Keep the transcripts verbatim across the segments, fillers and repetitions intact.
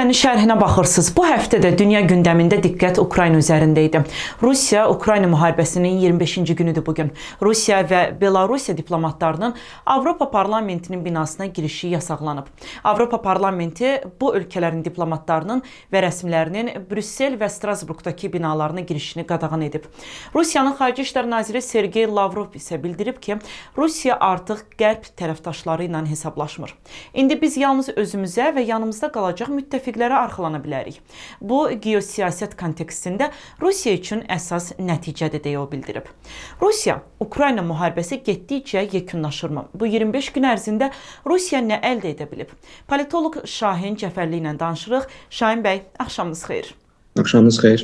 Türkiyənin şərhinə baxırsınız. Bu həftə də dünya gündəmində diqqət Ukrayna üzərində idi. Rusiya-Ukrayna müharibəsinin iyirmi beşinci günüdür bugün. Rusiya və Belarusiya diplomatlarının Avropa Parlamentinin binasına girişi yasaqlanıb. Avropa Parlamenti bu ölkələrin diplomatlarının və rəsmilərinin Brüssel və Strasburqdakı binalarına girişini qadağan edib. Rusiyanın Xarici İşlər Naziri Sergey Lavrov isə bildirib ki, Rusiya artıq qərb tərəfdaşları ilə hesablaşmır. İndi biz yalnız özümüzə və yanımızda qalacaq müttəfiqlərə arxalana bilərik. Bu, geosiyasət kontekstində Rusiya üçün əsas nəticədir deyə o bildirib. Rusiya-Ukrayna müharibəsi getdikcə yekunlaşırmı? Bu iyirmi beş gün ərzində Rusiya nə əldə edə bilib? Politoloq Şahin Cəfərli ilə danışırıq. Şahin bəy, axşamınız xeyir. Axşamınız xeyir.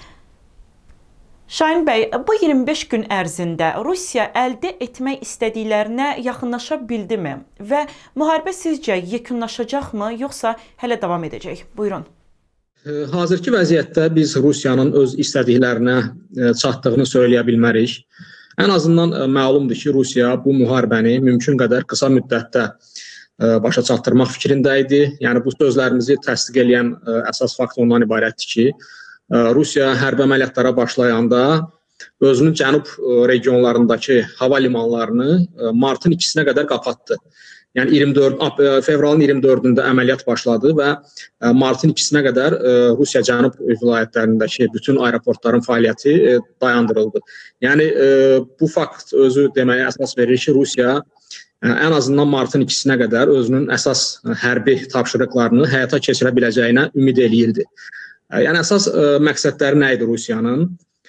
Şahin bəy, bu iyirmi beş gün ərzində Rusiya əldə etmək istədiklərinə yaxınlaşa bildimi və müharibə sizcə yekunlaşacaqmı, yoxsa hələ davam edəcək? Buyurun. Hazırki vəziyyətdə biz Rusiyanın öz istədiklərinə çatdığını söyləyə bilmərik. Ən azından məlumdur ki, Rusiya bu müharibəni mümkün qədər qısa müddətdə başa çatdırmaq fikrində idi. Yəni, bu sözlərimizi təsdiq edən əsas fakt ondan ibarətdir ki, Rusiya hərbi əməliyyatlara başlayanda özünün cənub regionlarındakı hava limanlarını martın ikisinə qədər qapatdı. Yəni fevralın iyirmi dördündə əməliyyat başladı və martın ikisinə qədər Rusiya cənub vilayətlərindəki bütün aeroportların fəaliyyəti dayandırıldı. Yəni bu fakt özü deməyə əsas verir ki, Rusiya ən azından martın ikisinə qədər özünün əsas hərbi tapşırıqlarını həyata keçirə biləcəyinə ümid eləyirdi. Yəni, əsas məqsədləri nə idi Rusiyanın?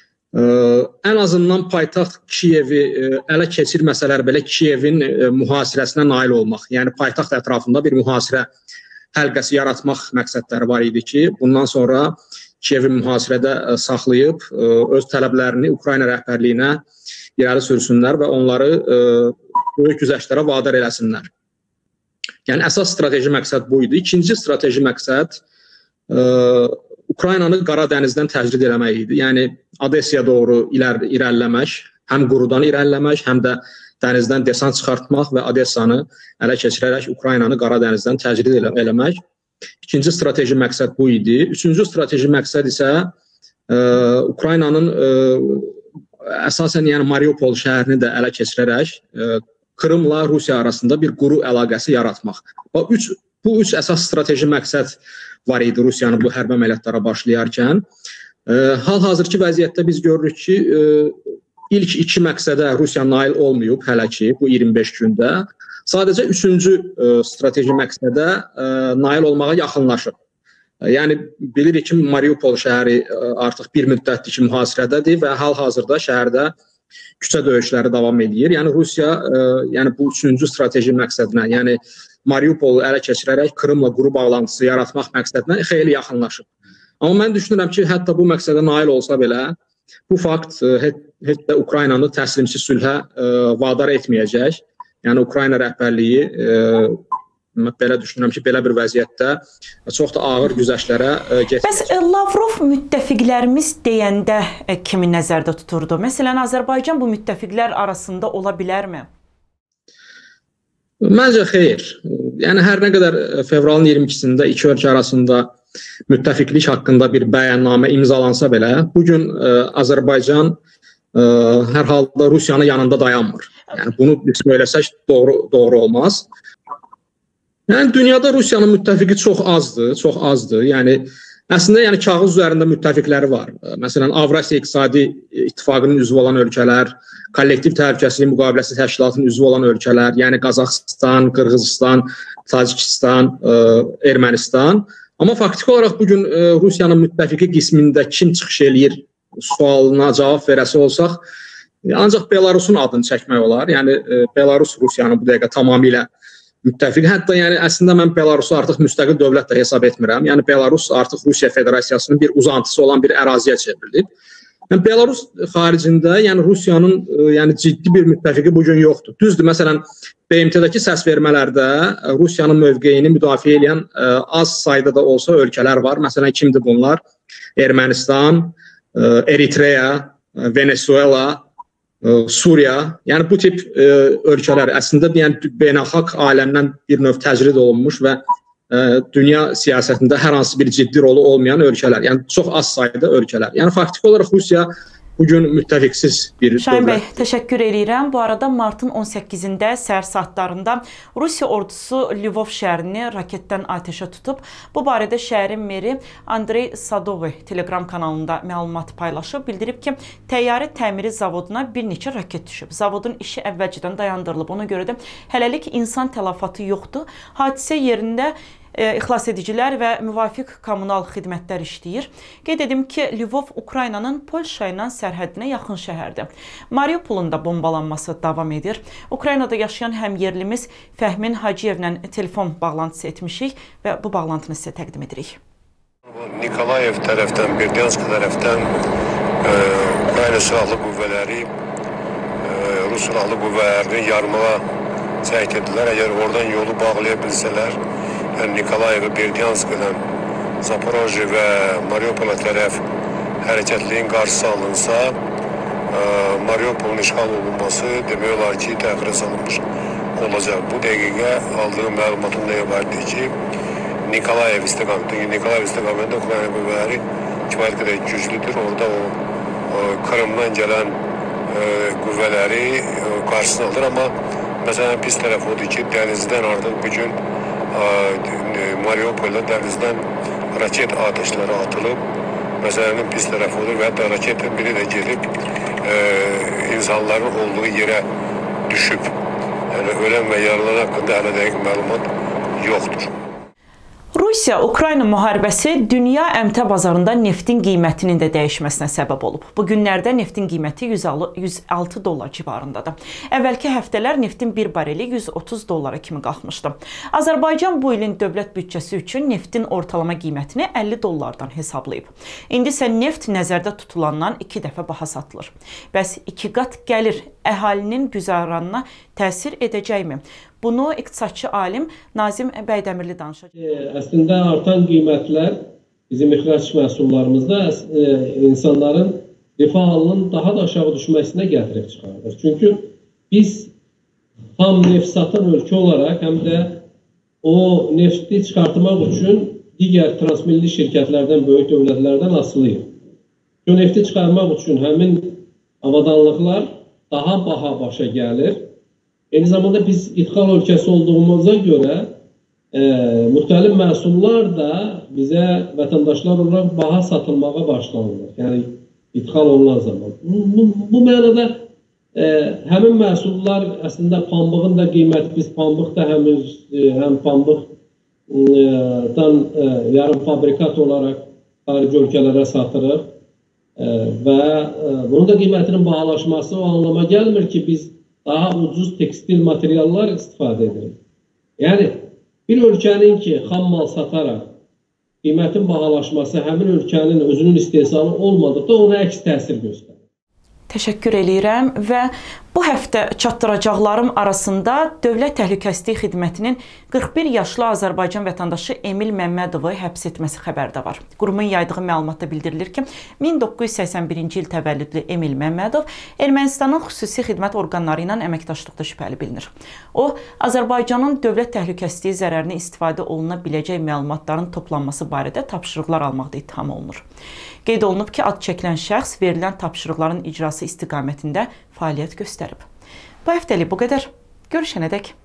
Ən azından paytaxt Kiyevi ələ keçirməsələr belə Kiyevin mühasirəsinə nail olmaq. Yəni, paytaxt ətrafında bir mühasirə həlqəsi yaratmaq məqsədləri var idi ki, bundan sonra Kiyevi mühasirədə saxlayıb, öz tələblərini Ukrayna rəhbərliyinə irəli sürsünlər və onları böyük güzəştlərə vadar eləsinlər. Yəni, əsas strateji məqsəd bu idi. İkinci strateji məqsəd Ukraynanı Qara dənizdən təcrid eləmək idi. Yəni, Odessaya doğru irəliləmək, həm qurudan irəliləmək, həm də dənizdən desant çıxartmaq və Odessanı ələ keçirərək Ukraynanı Qara dənizdən təcrid eləmək. İkinci strateji məqsəd bu idi. Üçüncü strateji məqsəd isə Ukraynanın əsasən yəni Mariupol şəhərini də ələ keçirərək Krımla Rusiya arasında bir quru əlaqəsi yaratmaq. Bu üç əsas strateji məqsəd var idi Rusiyanın bu hərbi əməliyyatlara başlayarkən. Hal-hazırki vəziyyətdə biz görürük ki, ilk iki məqsədə Rusiya nail olmayıb hələ ki, bu iyirmi beş gündə. Sadəcə üçüncü strateji məqsədə nail olmağa yaxınlaşıb. Yəni, bilirik ki, Mariupol şəhəri artıq bir müddətdir ki, mühasirədədir və hal-hazırda şəhərdə küçə döyüşləri davam edir. Yəni, Rusiya bu üçüncü strateji məqsədinə, yəni Mariupolu ələ keçirərək Krımla quru bağlantısı yaratmaq məqsədinə xeyli yaxınlaşıb. Amma mən düşünürəm ki, hətta bu məqsədə nail olsa belə, bu fakt heç də Ukraynanı təslimsiz sülhə vadar etməyəcək. Yəni, Ukrayna rəhbərliyi, belə düşünürəm ki, belə bir vəziyyətdə çox da ağır güzəştlərə getməyəcək. Bəs Lavrov müttəfiqlərimiz deyəndə kimi nəzərdə tuturdu? Məsələn, Azərbaycan bu müttəfiqlər arasında ola bilərmi? Məncə xeyr. Yəni, hər nə qədər fevralın iyirmi ikisində iki ölkə arasında müttəfiqlik haqqında bir bəyannamə imzalansa belə, bugün Azərbaycan hər halda Rusiyanın yanında dayanmır. Yəni, bunu biz söyləsək doğru, doğru olmaz. Yəni, dünyada Rusiyanın müttəfiqi çox azdır, çox azdır. Yəni, əslində, yəni, kağız üzərində müttəfiqləri var. Məsələn, Avrasiya İqtisadi İttifaqının üzvü olan ölkələr, Kollektiv Təhlükəsizlik Müqaviləsi Təşkilatının üzvü olan ölkələr, yəni Qazaxıstan, Qırğızistan, Tacikistan, Ermənistan. Amma faktiki olaraq bugün Rusiyanın müttəfiqi qismində kim çıxış eləyir sualına cavab verəsi olsaq, ancaq Belarusun adını çəkmək olar. Yəni, Belarus Rusiyanın bu dəqiqə tamamilə müttəfiq. Hətta yəni, əslində mən Belarusu artıq müstəqil dövlət də hesab etmirəm. Yəni, Belarus artıq Rusiya Federasiyasının bir uzantısı olan bir əraziyə çevrilib. Yəni, Belarus xaricində yəni, Rusiyanın yəni, ciddi bir müttəfiqi bugün yoxdur. Düzdür, məsələn, B M T-dəki səsvermələrdə Rusiyanın mövqeyini müdafiə edən az sayda da olsa ölkələr var. Məsələn, kimdir bunlar? Ermənistan, Eritreya, Venezuela, Suriya, yəni bu tip ölkələr əslində yəni, beynəlxalq aləmdən bir növ təcrid olunmuş və dünya siyasətində hər hansı bir ciddi rolu olmayan ölkələr, yəni çox az sayda ölkələr. Yəni faktiki olaraq Rusiya bugün müttəfiqsiz bir Şahin bəy, dövlət. təşəkkür edirəm. Bu arada martın on səkkizində səhər saatlarında Rusiya ordusu Lvov şəhərini raketdən atəşə tutub. Bu barədə şəhərin meri Andrey Sadovoy Telegram kanalında məlumat paylaşıb. Bildirib ki, təyyarə təmiri zavoduna bir neçə raket düşüb. Zavodun işi əvvəlcədən dayandırılıb. Ona görə də hələlik insan tələfatı yoxdur. Hadisə yerində ixlas edicilər və müvafiq kommunal xidmətlər işləyir. Qeyd edim ki, Lvov Ukraynanın Polşa ilə sərhədinə yaxın şəhərdir. Mariupolun da bombalanması davam edir. Ukraynada yaşayan həmyerlimiz Fəhmin Hacıyevlə telefon bağlantısı etmişik və bu bağlantını sizə təqdim edirik. Nikolayev tərəfdən, Berdiansk tərəfdən e, Ukrayna silahlı qüvvələri e, Rus silahlı qüvvələrini yarmağa cəhd edirlər. Əgər oradan yolu bağlaya bilsələr, yəni Nikolayev, Berdiansk'dan Zaporojye və Mariupola tərəf hərəkətliyin qarşısı alınsa, Mariupolun işğal olunması demək olar ki, təxirə salınmış olacaq. Bu dəqiqə aldığım məlumatım da ibarətdir ki, Nikolayev istiqamətində, Nikolayev istiqamətində Ukrayna qüvvələri kifayət qədər güclüdür. Orada o, o Krımdan gələn e, qüvvələri e, qarşısını alır. Amma məsələn pis tərəf odur ki, dənizdən artıq bugün Mariupolda dənizdən raket atəşləri atılıb. Məsələnin pis tərəfi olur və hətta raketin biri də gedib e, insanların olduğu yerə düşüb. Yəni ölən və yaralan haqqında hələ dəqiq məlumat yoxdur. Rusiya-Ukrayna müharibəsi dünya əmtə bazarında neftin qiymətinin də dəyişməsinə səbəb olub. Bu günlərdə neftin qiyməti yüz altı dollar civarındadır. Əvvəlki həftələr neftin bir bareli yüz otuz dollara kimi qalxmışdı. Azərbaycan bu ilin dövlət büdcəsi üçün neftin ortalama qiymətini əlli dollardan hesablayıb. İndi isə neft nəzərdə tutulandan iki dəfə baha satılır. Bəs iki qat gəlir əhalinin güzəranına təsir edəcəkmi? Bunu iqtisadçı alim Nazim Bəydəmirli danışacaq. Əslində artan qiymətlər bizim ixrac məhsullarımızda insanların rifah halının daha da aşağı düşməsinə gətirib çıxardır. Çünki biz ham neft satan ölkə olaraq həm də o nefti çıxartmaq üçün digər transmilli şirkətlərdən, böyük dövlətlərdən asılıyıq. O nefti çıxarmaq üçün həmin avadanlıqlar daha baha başa gəlir. Eyni zamanda biz ithal ölkəsi olduğumuza görə e, müxtəlif məhsullar da bizə vətəndaşlar olaraq baha satılmağa başlanılır. Yəni ithal olunan zaman. Bu, bu, bu mənada e, həmin məhsullar əslində pambığın da qiyməti, biz pambıq da həm, e, həm pambıqdan e, yarım fabrikat olaraq xarici ölkələrə satırıq e, və e, bunun da qiymətinin bahalaşması o anlama gəlmir ki, biz daha ucuz tekstil materiallar istifadə edirik. Yəni, bir ölkənin ki, xam mal sataraq qiymətin bahalaşması həmin ölkənin özünün istehsalı olmadıqda ona əks təsir göstərir. Təşəkkür eləyirəm və bu həftə çatdıracaqlarım arasında Dövlət Təhlükəsizlik Xidmətinin qırx bir yaşlı Azərbaycan vətəndaşı Emil Məmmədovu həbs etməsi xəbəri də var. Qurumun yaydığı məlumatda bildirilir ki, min doqquz yüz səksən birinci il təvəllüdlü Emil Məmmədov Ermənistanın xüsusi xidmət orqanları ilə əməkdaşlıqda şübhəli bilinir. O, Azərbaycanın dövlət təhlükəsizliyi zərərinə istifadə oluna biləcək məlumatların toplanması barədə tapşırıqlar almaqda ittiham olunur. Qeyd olunub ki, ad çəkilən şəxs verilən tapşırıqların icrası istiqamətində fəaliyyət göstərib. Bu həftəlik bu qədər. Görüşənədək.